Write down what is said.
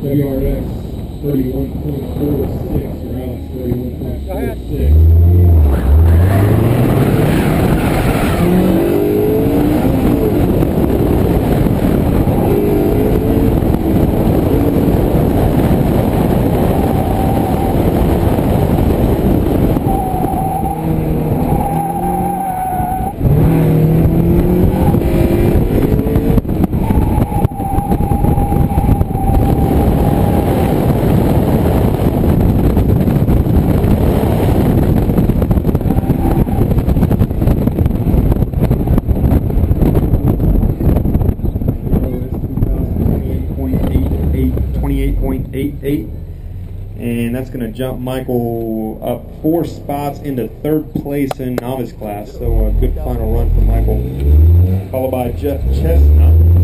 WRX 31.46, your Alex 31.46. And that's going to jump Michael up 4 spots into 3rd place in novice class. So a good final run for Michael. Followed by Jeff Chestnut.